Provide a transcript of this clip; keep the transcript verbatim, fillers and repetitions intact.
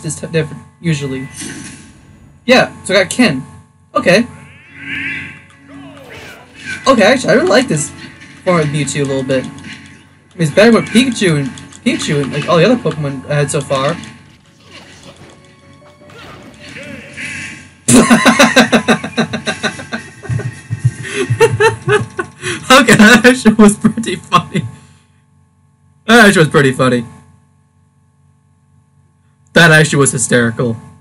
this different, usually. Yeah, so I got Ken. Okay. Okay, actually, I really like this form of Mewtwo a little bit. I mean, it's better with Pikachu and Pikachu and like all the other Pokemon I had so far. Okay, that actually was pretty funny. That actually was pretty funny. That actually was hysterical.